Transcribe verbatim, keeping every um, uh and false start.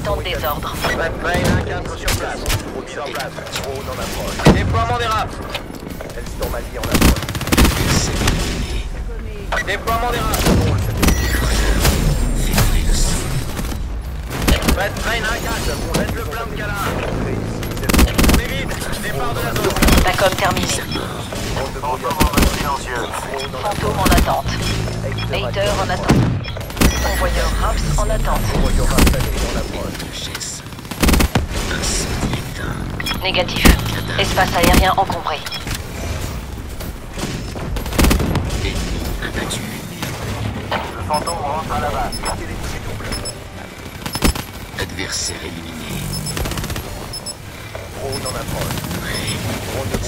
Sous-traitant de désordre. Batman un quatre sur place. Mise en place. Drone en approche. Déploiement des raps. Elstormali en approche. Déploiement des raps. Batman un quatre. On laisse le plein de câlins. On évite. Départ de la zone. Tacom terminé. Fantôme en attente. Hater en attente. Envoyeur Raps en attente. Négatif. Espace aérien encombré. Le fantôme rentre à la base. Adversaire éliminé. Drone en approche. Drone de